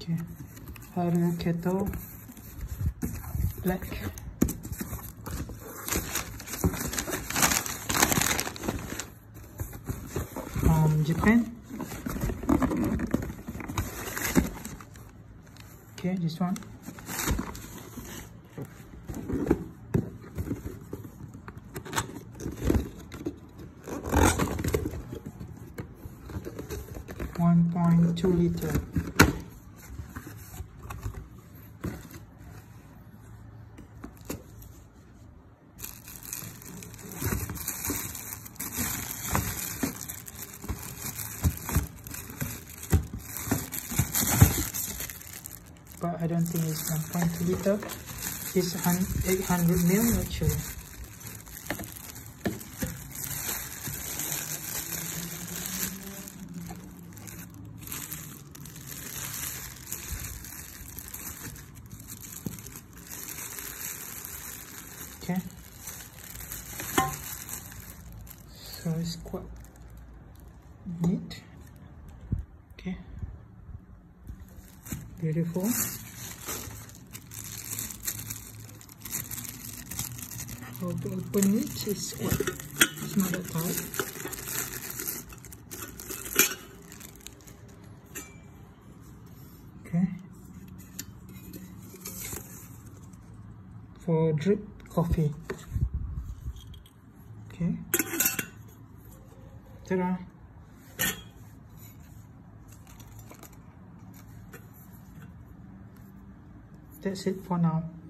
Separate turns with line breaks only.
Okay, Haru Kettle Black. Japan. Okay, this one. $1.2 liters. But I don't think it's 1.2 liters. It's 800 ml actually. Okay, so it's quite neat. Okay, beautiful. How to open it is quite, it's not that tight. Okay, for drip coffee. Okay, ta-da! That's it for now.